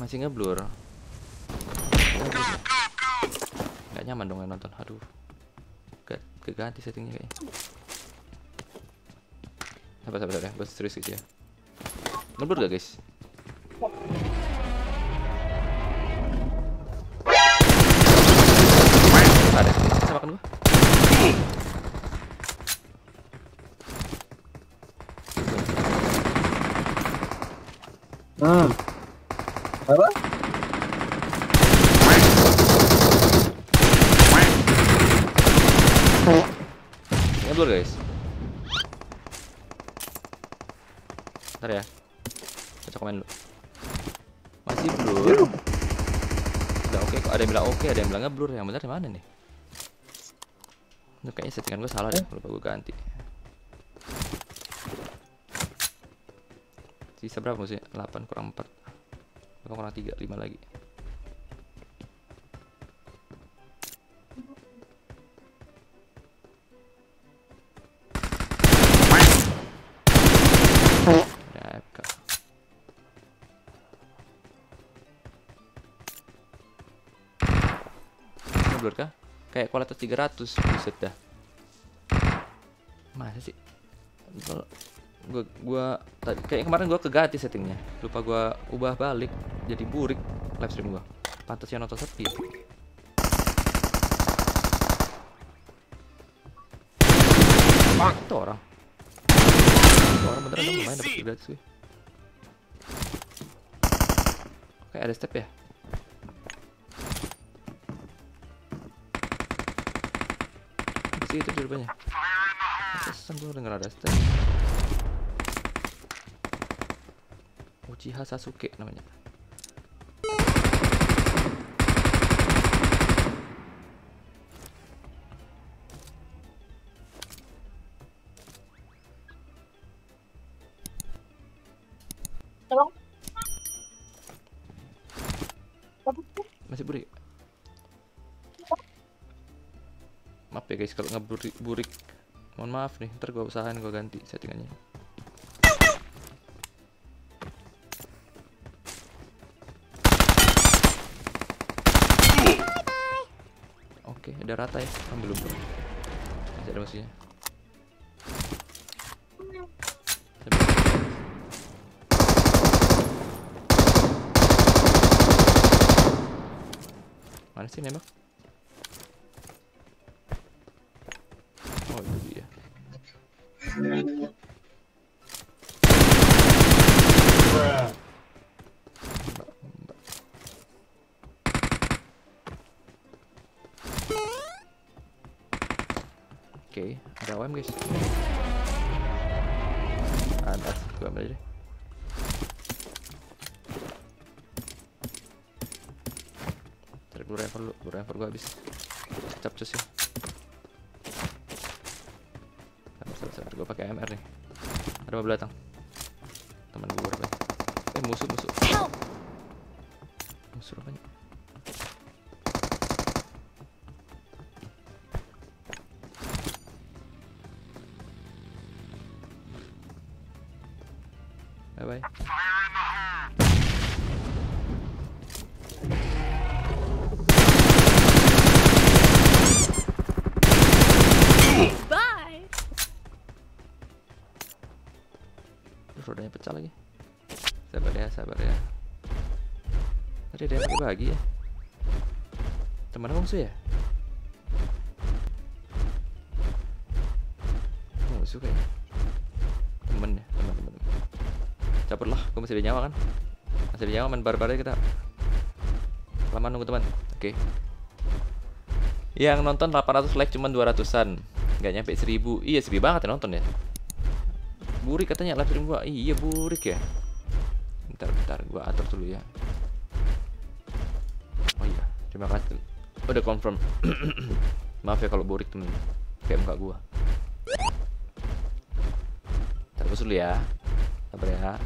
Masih ngeblur. Nggak nyaman dong yang nonton. Aduh. Keganti settingnya kayaknya. Sabar ya, gue serius gitu ya. Ngeblur gak guys? Ada, bisa makan gua. Apa? Ngeblur guys. Bentar ya. Baca komen dulu. Masih blur. Udah oke kok. Ada yang bilang oke, ada yang bilang ngeblur. Yang benar di mana nih? Ini kayaknya settingan gue salah deh. Lupa gue ganti. Sisa berapa sih? 8 kurang 4. 8 kurang 3, 5 lagi. Ya, FK. Ngeblur kah? Kayak kualitas 300. Buset dah. Masa sih? Gua tadi kayak kemarin gua keganti settingnya. Lupa gua ubah balik jadi burik live stream gua. Pantasnya nonton sepi. Itu orang. Itu orang beneran dong main dapat gratis gue. Oke, ada step ya. Di situ jawabannya. Pesan gue denger ada step. Uchiha Sasuke namanya. Masih burik. Maaf ya guys kalau ngeburik. Mohon maaf nih, ntar gua usahain gua ganti settingannya. Oke, udah rata ya. Ambil dulu. Masih ada musuhnya. Mana sih nembak? Oh itu dia. Oke, ada OM guys. Atas, gua ambil aja deh. Tarik dulu revolver gua habis. Capcus ya. Sabar, gua pakai MR nih. Ada mobil datang. Teman gua berapa? Musuh. Musuh apanya? Bye. Bye. Rodanya pecah lagi. Sabar ya. Tadi ada yang bagi ya. Teman aku musuh ya? Musuh kayaknya. Temen. Cabut lah, gue masih ada nyawa kan? Masih ada nyawa, main barbar aja kita. Lama nunggu teman. Oke. Yang nonton 800 like cuman 200-an. Gak nyampe 1000. Iya, sepi banget ya nonton ya. Burik katanya live stream gua. Iya, burik ya. Bentar, gua atur dulu ya. Oh iya, terima kasih. Udah confirm. Maaf ya kalau burik temen. Kayak muka gua. Terus dulu ya. Sabar ya.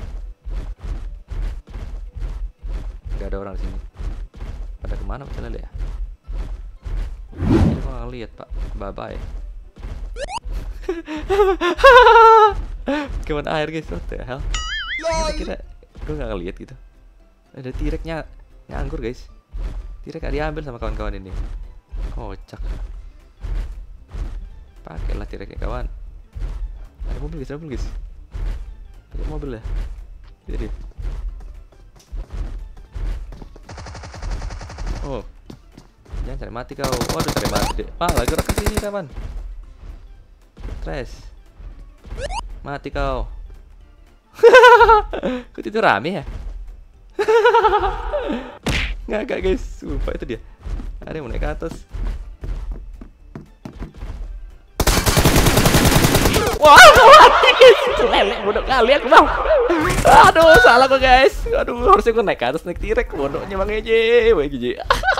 Gak ada orang di sini. Pada kemana Pak Celele ya? Ini gua nggak lihat Pak. Bye. Gimana air guys? What the hell? Kira gue nggak ngeliat gitu. Ada T-Rex-nya nganggur guys. T-Rex gak diambil sama kawan-kawan ini. Kocak. Pakailah T-Rex-nya kawan. Ada mobil guys. Pakai mobil ya. Jadi. Oh. Jangan cari mati kau. Waduh, cari mati. Malah gerak ke sini kawan. Stres. Mati kau. Kok itu rame ya? Ngagak guys, sumpah itu dia. Ada yang mau naik ke atas. Wah, mati guys. Lelek bodoh kali aku bang. Aduh, salah kok guys. Aduh, harusnya gue naik ke atas naik T-Rex. Bodohnya bang Eje, wah Eje.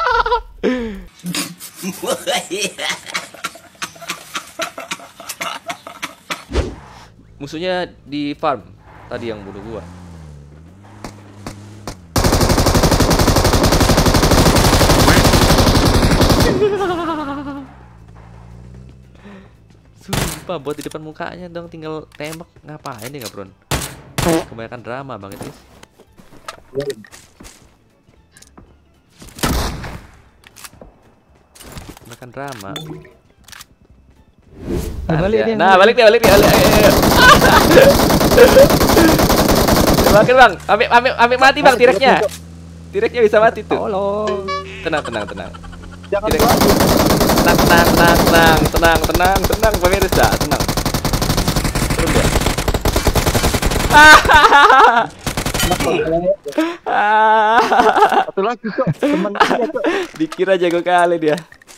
Musuhnya di farm tadi yang bunuh gua. Sumpah buat di depan mukanya dong, tinggal tembak. Ngapain dia Bron? Kebanyakan drama banget guys. Kebanyakan drama. Balik dia. Nah, balik dia. Makin bang, ambil mati bang T-Rex-nya. T-Rex-nya bisa mati tuh. Tolong. Tenang. Jangan T-Rex. Tenang pemirsa, tenang. Turun dia. Satu lagi kok, teman dia kok. Dikira jago kali dia.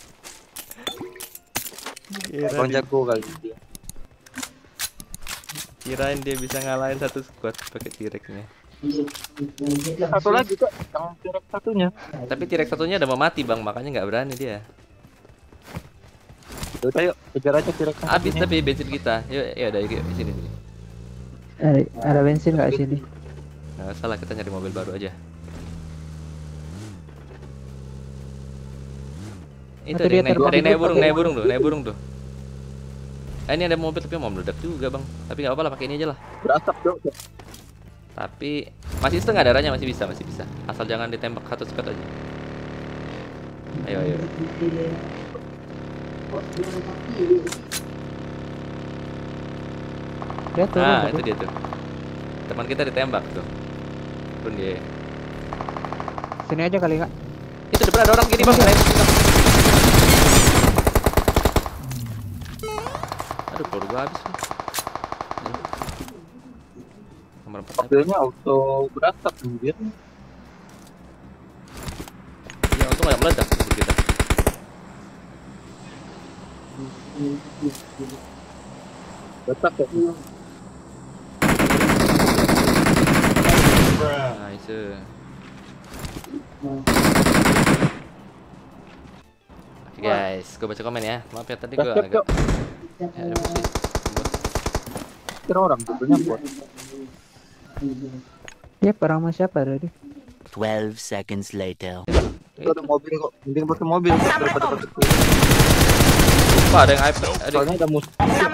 Bang jago kali dia. Kirain dia bisa ngalahin satu squad pakai T-Rex-nya. Satu lagi kok, yang T-Rex satunya. Tapi T-Rex satunya udah mau mati bang, makanya nggak berani dia. Ayo, kejar aja T-Rex. Habis tapi bensin kita. Yuk, ya udah yuk sini. Ada bensin nggak sini? Nggak salah, kita nyari mobil baru aja. Itu ada yang naik burung tuh. Ini ada mobil tapi mau meledak juga bang. Tapi nggak apa-apa lah, pakai ini aja lah. Berasap dong. Tapi masih setengah darahnya, masih bisa. Asal jangan ditembak satu squad aja. Ayo. Dia turun. Nah, itu dia tuh. Teman kita ditembak tuh. Turun dia. Sini aja kali kak. Itu depan ada orang gini bang. Aduh, peluru gua habis nih. Nomor 4. Mobilnya auto berasap kemudian. Ya, untung nggak meledak mobil kita. Berasap ya. Nice. Oke guys, gue baca komen ya. Maaf ya tadi gue agak emosi. Kira orang mobilnya buat. Ya perang sama siapa tadi? 12 seconds later. Itu ada mobil kok, mending pakai mobil daripada pakai kuda. Wah, ada yang iPad. Soalnya ada musuh.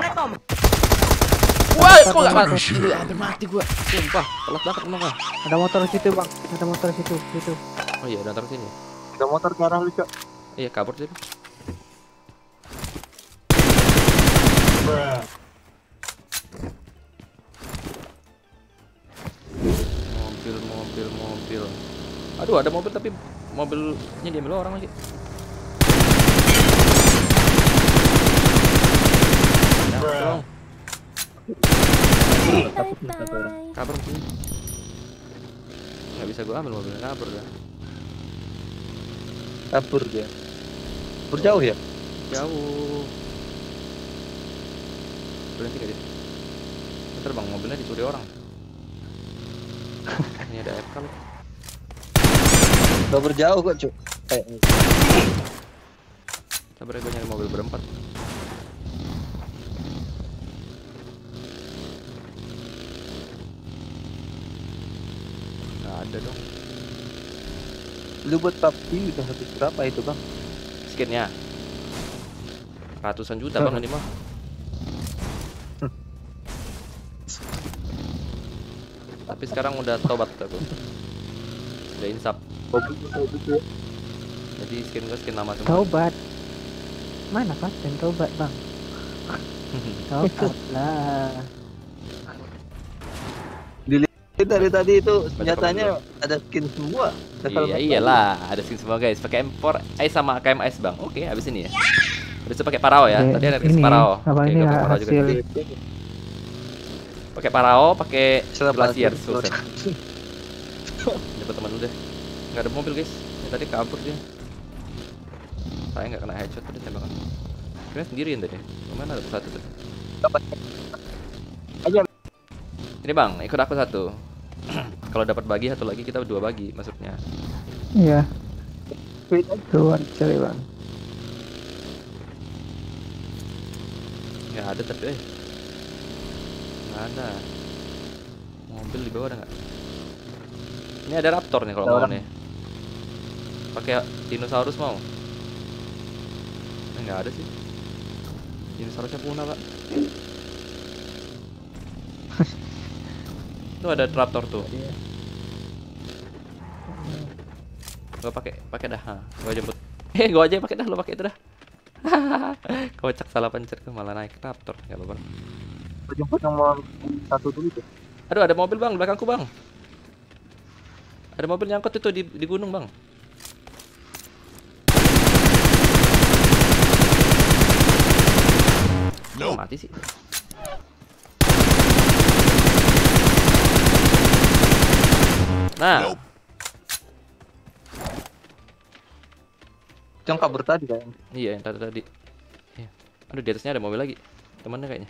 Wah, kok nggak mati? Hampir mati gue. Sumpah, telat banget emang ah. Ada motor situ bang. Ada motor situ. Oh iya, datang sini. Ada motor ke arah lu, Cok. Iya, kabur tadi. Mobil. Aduh, ada mobil tapi mobilnya diambil orang lagi. Ya, tolong. Kabur sini. Nggak bisa gua ambil mobilnya, kabur dah. Kabur dia. Berjauh ya? Jauh. Berhenti gak dia? Bentar bang, mobilnya dicuri orang. Ini ada FK loh. Udah berjauh kok, Cuk. Sabar ya, gue nyari mobil berempat. Gak ada dong. Lu buat PUBG udah habis berapa itu, Bang? Skinnya ratusan juta bang ini mah. Tapi sekarang udah tobat aku. Udah insap. Mobil. Jadi skin gue skin lama semua. Taubat. Mana paten taubat bang? Taubat lah. Dari tadi itu senjatanya ada skin semua. Iya iyalah, ada skin semua guys. Pakai M4 Ice sama AKM Ice bang. Oke, habis ini ya. Habis itu pakai parao ya. Tadi ada Ini, parao. apa Oke, ini gua pakai parao juga. hasil Pakai parao, pakai glacier Glacier. susah. Dapat teman udah. Enggak ada mobil guys. Yang tadi kabur dia. Saya nggak kena headshot tadi tembakan. Kira sendirian tadi. Kemana ada satu tuh? Aja. Ini bang, ikut aku satu. Kalau dapat bagi satu lagi kita dua bagi maksudnya. iya. Tuan cari bang. Nggak ada tapi nggak ada. Mobil di bawah ada nggak? Ini ada Raptor nih kalau Ada mau orang. nih. Pakai dinosaurus mau? Nggak ada sih. Dinosaurusnya punah pak. Tuh ada Raptor tuh. Gua pakai dah. Gua jemput. Gua aja pakai dah, lo pakai itu dah. Kocak salah pencet ke malah naik Raptor. Enggak apa-apa. Jemput nomor 1 dulu tuh. Aduh, ada mobil bang belakangku bang. Ada mobil nyangkut itu di gunung bang. No. Mati sih. Nah, Yang kabur tadi kan. iya yang tadi. Iya. Aduh, di atasnya ada mobil lagi. Temannya kayaknya.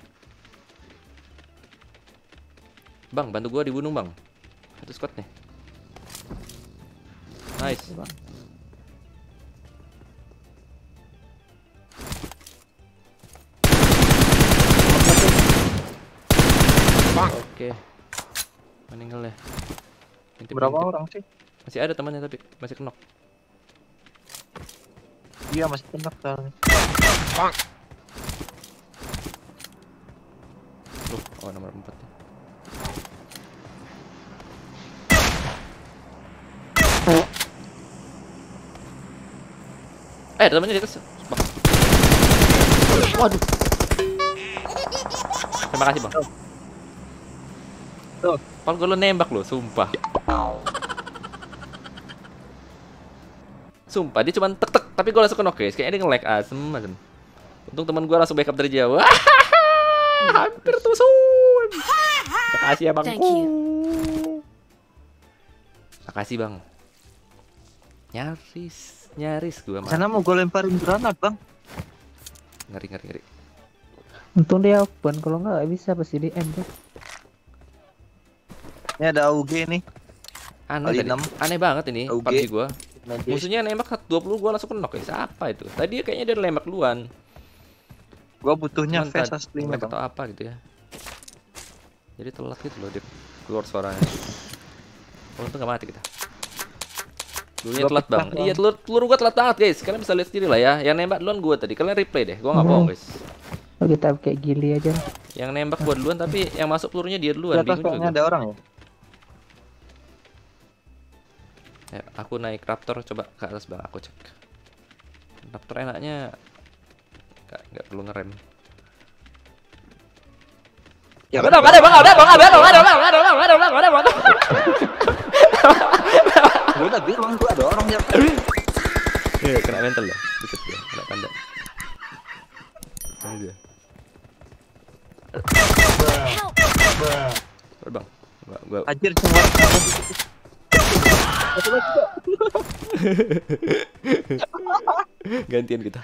Bang, bantu gua di gunung bang. Satu squad nih. Nice. Oke. Meninggal ya. Berapa orang sih? Masih ada temannya tapi masih kenok. Iya masih kena kan. Tuh, oh nomor 4 nih. Ada temannya di atas. Bang. Waduh. Terima kasih bang. Tuh. Paling gue lo nembak lo, sumpah. Sumpah dia cuma tek tek, tapi gue langsung knock guys. Kayaknya dia nge-lag asem. Untung teman gue langsung backup dari jauh. Hampir tusun. Makasih ya bang. Thank you. Makasih bang. Nyaris gue mah. Sana mau gue lemparin granat bang. Ngeri. Untung dia open, kalau nggak bisa pasti di end tuh. Ini ada AUG nih. Aneh, Kali 6. aneh banget ini Oke. PUBG gue. Nanti Musuhnya nembak 20 gue langsung knock guys. Apa itu? Tadi kayaknya dia nembak duluan. gue butuhnya Cuman face tadi aslinya nembak bang. atau apa gitu ya. Jadi telat gitu loh dia keluar suaranya. Untung gak mati kita. Dulunya Gua telat pecah, bang. Bang. Iya telur gua telat banget guys. Kalian bisa lihat sendiri lah ya. Yang nembak duluan gua tadi. Kalian replay deh. Gua nggak bohong guys. Oh, kita kayak gili aja. Yang nembak gua duluan tapi yang masuk pelurunya dia Di duluan. atas Bingung kayaknya juga. ada orang ya. Ya, aku naik Raptor coba ke atas bang. Aku cek. Raptor enaknya nggak perlu ngerem. Ya, Ada bang. gue udah bilang gue ada orang ya. Iya, kena mental dah. Buset dia, kena tanda. Ini dia. Bang. Gua Anjir semua. gantian kita.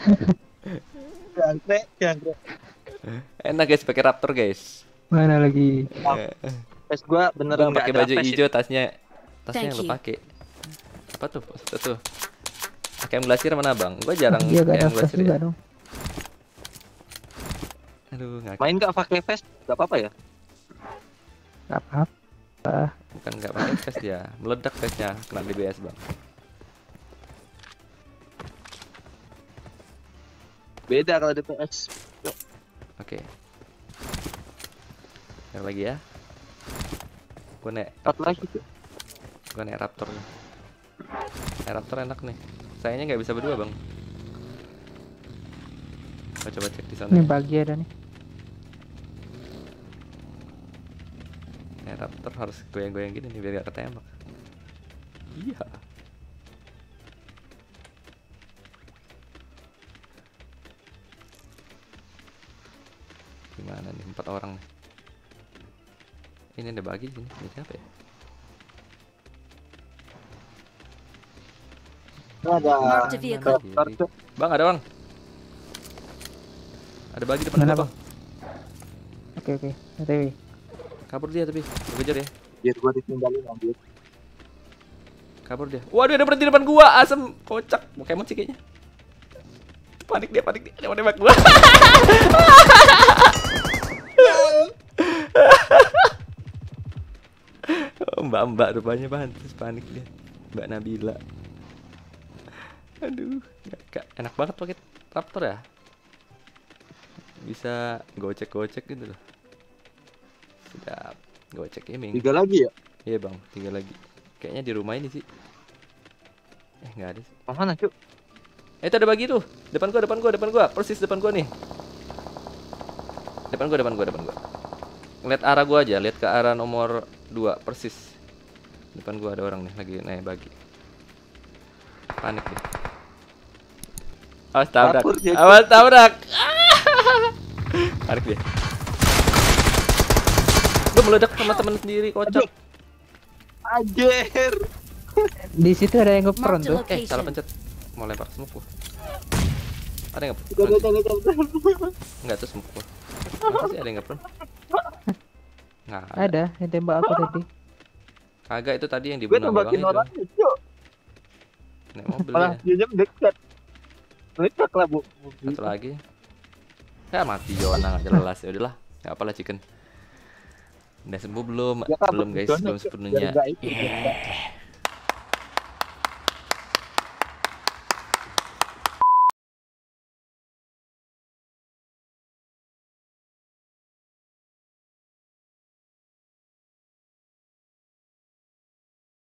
Jangkrik. Enak guys pakai Raptor guys. Mana lagi? Face gue beneran Bang nggak pakai ada baju face hijau tasnya yang Thank lo you. pakai. Apa tuh? Itu. AKM Glacier mana bang? Gua jarang Dia gak ada AKM flash Glacier juga ya. dong. Aduh, nggak Main nggak pakai face? Gak apa-apa ya? Gak apa-apa. bukan nggak pakai face dia, meledak face-nya kena DBS bang. Beda kalau di PS. Oke. Yang lagi ya. Gua nek. 4 lagi tuh. Bukan Air Raptor. Air Raptor enak nih. Sayangnya nggak bisa berdua bang. Coba cek di sana. Ini bagi ada nih. Air Raptor harus goyang-goyang gini nih biar gak ketembak. Iya. Gimana nih 4 orang nih. Ini ada bagi sini. Ini siapa ya? Ada. Marked a vehicle. Bang, ada bang. Ada bagi depan Mana, gua, bang. Oke oke. OTW. Kabur dia tapi. Gua kejar ya. Biar gua ditinggalin anjir. Kabur dia. Waduh, ada berhenti depan gua. Asem, kocak. Pokemon sih kayaknya. Panik dia. Dia mau nembak gua. Oh, Mbak rupanya pantes panik dia. Mbak Nabila. Aduh, gak enak banget pakai Raptor ya. Bisa gocek gitu loh. Sedap. Gocek gaming. 3 lagi ya? Iya bang, 3 lagi. Kayaknya di rumah ini sih. Nggak ada sih. Mana Cuk? Itu ada bagi tuh. Depan gua. Persis depan gua nih. Depan gua. Lihat arah gua aja, lihat ke arah nomor 2 persis. Depan gua ada orang nih lagi naik bagi. Panik deh. Awas tabrak. Panik dia. Lu meledak sama temen sendiri, kocak. Anjir. Di situ ada yang ngepron tuh. Salah pencet. Mau lempar smoke gua. Ada nggak? Nggak tuh smoke gua. Masa sih ada yang ngepron? Nggak ada. Ada yang tembak aku tadi. Kagak, itu tadi yang Gue dibunuh tembakin itu. orang Cuk. Naik mobil Malah ya. dia dekat. Dekat lah bu. Satu lagi. Ya mati Jona nggak jelas. Ya udahlah, nggak apalah chicken. Udah sembuh belum? Ya, Kak, Belum guys, Jona, belum Cuk. sepenuhnya. Biar nggak itu, biar nggak.